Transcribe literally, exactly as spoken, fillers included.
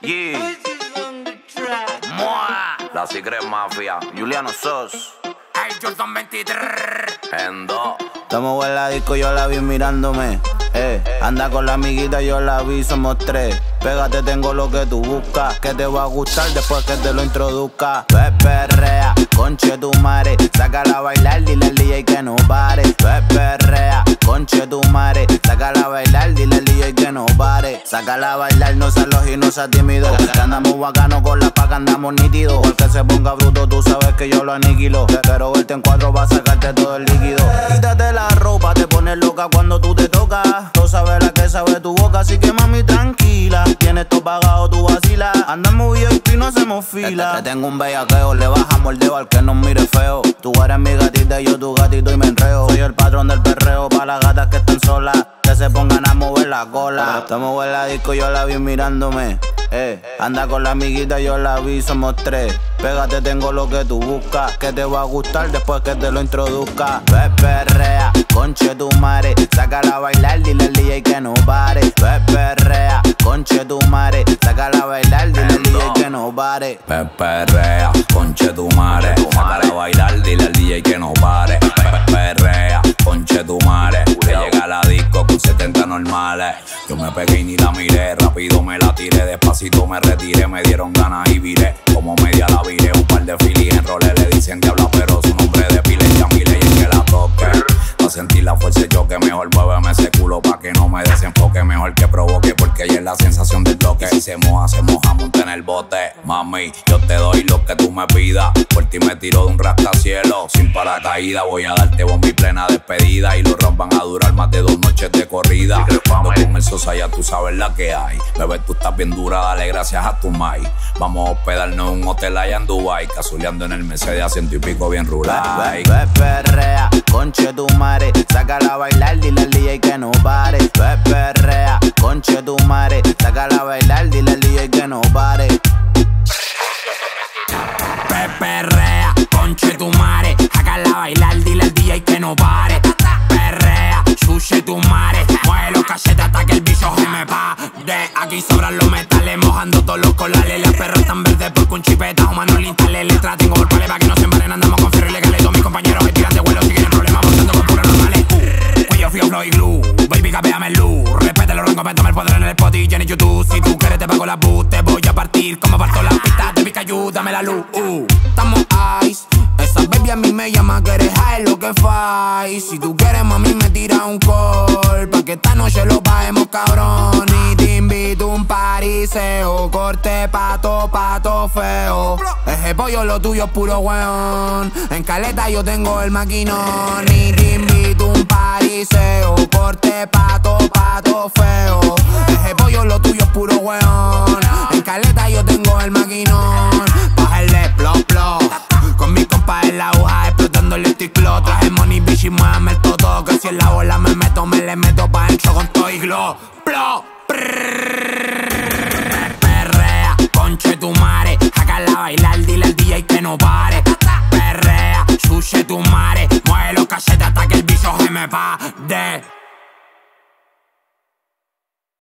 G. Mua. La Secret Mafia. Juliano Sos. Hey, Jordan veintitrés. En dos. Estamos en la disco, yo la vi mirándome. Eh, anda con la amiguita, yo la vi, somos tres. Pégate, tengo lo que tú buscas. Que te va a gustar después que te lo introduzca. Ve perrea, conche tu madre. Sácala a bailar, dile al D J que no pare. Ve perrea, conche tu madre. Sácala a bailar, dile al D J que no pare. Sácala a bailar, no seas loco y no seas tímido. Que andamos bacano con la paca, andamos nítidos. El que se ponga bruto, tú sabes que yo lo aniquilo. Pero verte en cuatro va a sacarte todo el líquido. Quítate la ropa, te pones loca cuando tú te tocas. Tú sabes la que sabe tu boca, así que mami tranquila. Tienes todo pagado, tú vacilas. Andamos V I P y no hacemos fila. Te, te tengo un bellaqueo, le bajamos el dedo al que nos mire feo. Tú eres mi gatita y yo tu gatito y me enreo. Soy el patrón del perreo pa' las gatas que estén solas, que se pongan a mover la cola. Estamos en la disco, yo la vi mirándome. Eh, anda con la amiguita, yo la vi, somos tres. Pégate, tengo lo que tú buscas. Que te va a gustar después que te lo introduzca. Ve perrea, conche tu madre. Sácala a bailar, dile al D J que no pare. Ve perrea, conche tu madre. Sácala a bailar, dile al D J que no pare. Ve perrea, conche tu madre. Sácala a bailar, dile al D J que no pare. Ve perrea, conche tu madre. Que llega a la disco con setenta normales. Yo me pegué y ni la miré. Rápido me la tiré, despacito me retiré. Me dieron ganas y viré. Como media la viré, un par de filis en roles. Le dicen diabla, pero su nombre de pila es Yamile y el que la toque. Pa' sentir la fuerza y choque, mejor muéveme ese culo pa' que no me desenfoque. Mejor que provoque, porque ella es la sensación del bloque. Si se moja, se moja, monta en el bote. Mami, yo te doy lo que tú me pidas. Por ti me tiro de un rascacielos sin paracaídas. Voy a darte bomba y plena despedida. Y los rounds van a durar más de dos noches de corrida. Cuando con el Sosa ya tú sabes la que hay. Bebé, tú estás bien dura, dale gracias a tu mai. Vamos a hospedarnos en un hotel allá en Dubai. Cazuleando en el Mercedes a ciento y pico bien rural. Ve, ve, perrea, conche tu madre. Sácala a bailar, dile al D J que no pare. Ve perrea, conche tu madre. Sácala a bailar, dile al D J que no pare. Ve perrea, conche tu madre. Sácala a bailar, dile al D J que no pare. Perrea, chuche tu madre. Mueve los cachetes hasta que el bicho se me pa. De aquí sobran los metales, mojando todos los colales. Las perras están verdes porque un chipetazo mano le instalé. Letra tengo por pale pa' que no se embaren. Andamos con fierro ilegales. Todos mis compañeros me tiran de vuelo si quieren problemas. Montando con puras normales. Cuello frío, flow y glue. Baby, capéame el luz. Respete los roncos, métame el poder en el spot y en YouTube. Si tú quieres te pago la boot. Te voy a partir como parto las pistas de Pikachu. Dame la luz. Uh. Estamos ice. Esa baby a mí me llama que eres high, lo que fai. Si tú quieres, mami, me tira un call pa' que esta noche lo paguemos, cabrón. Y te invito a un pariseo. Corte pato, pato feo. Ese pollo lo tuyo es puro weón. En caleta yo tengo el maquinón. Y te invito a un pariseo. Corte pato, pato feo. Ese pollo lo tuyo es puro weón. En caleta yo tengo el maquinón. Bájale, plop, plop. Con mi compa en la aguja, explotando el ticlo. Traje money, bitch, y muéveme el todo. Que si en la bola me meto, me le meto pa' dentro con todo y glow. Plo, perrea, conche tu madre. Sácala a bailar, dile al D J que no pare. Perrea, chuche tu madre. Mueve los cachetes hasta que el bicho se me pa.